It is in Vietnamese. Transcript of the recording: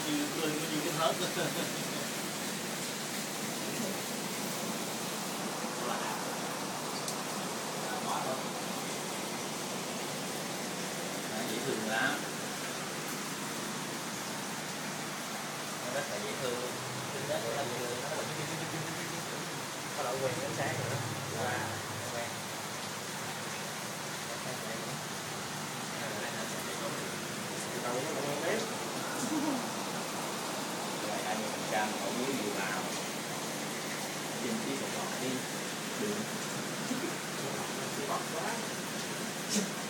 như cái hết. Dễ thương lắm, nó rất là dễ thương, tính chất của nó dễ thương, nó có độ quen ánh sáng nữa, quen. Đầu nó còn ngon đấy. Rồi 20% ở dưới nhiều vào, trên tí bột ngọt đi, đường. Bột quá.